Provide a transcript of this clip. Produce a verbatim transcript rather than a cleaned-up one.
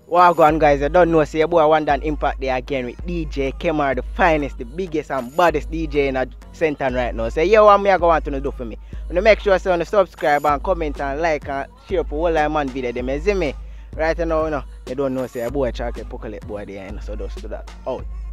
Well, go on, guys. I don't know. Say, boy, Onedan Impact there again with D J Kemar, the finest, the biggest, and baddest D J in a center right now. Say, yeah, what me I go want to do for me? When make sure so you subscribe and comment and like and share for all my man video. Them, you see me? Right now, you know, you don't know. Say, boy, chocolate, chocolate boy there, you know, so just do that. Out.